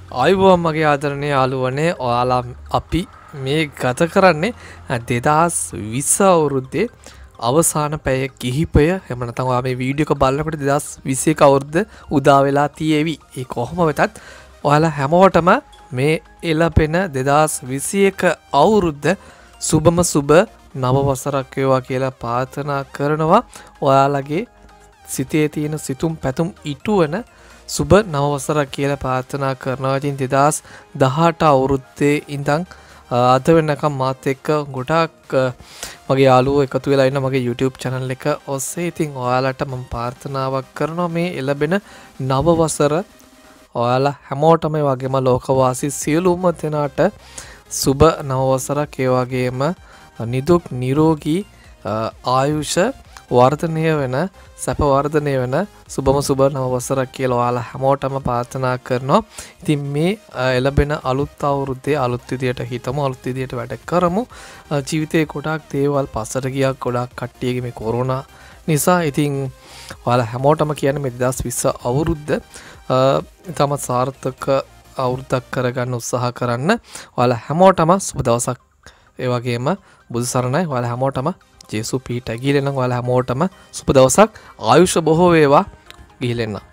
ආයුබෝවන් මගේ ආදරණීය යාළුවනේ ඔයාලා අපි මේ ගත කරන්නේ 2020 අවුරුද්දේ අවසාන පැය කිහිපය එහෙම නැත්නම් ඔයා මේ වීඩියෝ එක බලනකොට 2021 අවුරුද්ද උදා වෙලා තියෙවි. ඒ කොහොම වෙතත් ඔයාලා හැමෝටම මේ එළපෙන 2021 අවුරුද්ද සුබම සුබ නව වසරක් වේවා කියලා ප්‍රාර්ථනා කරනවා. ඔයාලගේ සිතේ තියෙන සිතුම් පැතුම් ඉටුවන සුබ නවවසරක් කියලා ප්‍රාර්ථනා කරනවා. ඉතින් 2018 අවුරුද්දේ ඉඳන් අද වෙනකම් මාත් එක්ක ගොඩාක් මගේ යාළුවෝ එකතු වෙලා ඉන්න මගේ YouTube channel එක ඔස්සේ. ඉතින් ඔයාලට මම ප්‍රාර්ථනාවක් කරනවා මේ එළබෙන නවවසර ඔයාලා හැමෝටම ඒ වගේම ලෝකවාසී සියලුම දෙනාට සුබ නවවසරක් ඒ වගේම නිදුක් නිරෝගී ආයුෂ වර්ධනය වෙන සැප වර්ධනය වෙන සුබම සුබ නව වසරක් කියලා ඔයාලා හැමෝටම ප්‍රාර්ථනා කරනවා. ඉතින් මේ එළබෙන අලුත් අවුරුද්දේ අලුත් විදියට හිතමු, අලුත් විදියට වැඩ කරමු. ජීවිතේ ගොඩාක් දේවල් පස්සට ගියා, ගොඩාක් කට්ටියගේ මේ කොරෝනා නිසා. ඉතින් ඔයාලා හැමෝටම කියන්නේ මේ 2020 අවුරුද්ද තම සාර්ථක අවුරුද්දක් කරගන්න උත්සාහ කරන්න. ඔයාලා හැමෝටම සුබ දවසක්. ඒ වගේම බුදු සරණයි. ඔයාලා හැමෝටම ජේසු පීඨ ගිහිල්ලා නම් ඔයාලා හැමෝටම සුබ දවසක් ආයුෂ බොහෝ වේවා ගිහිල්ලා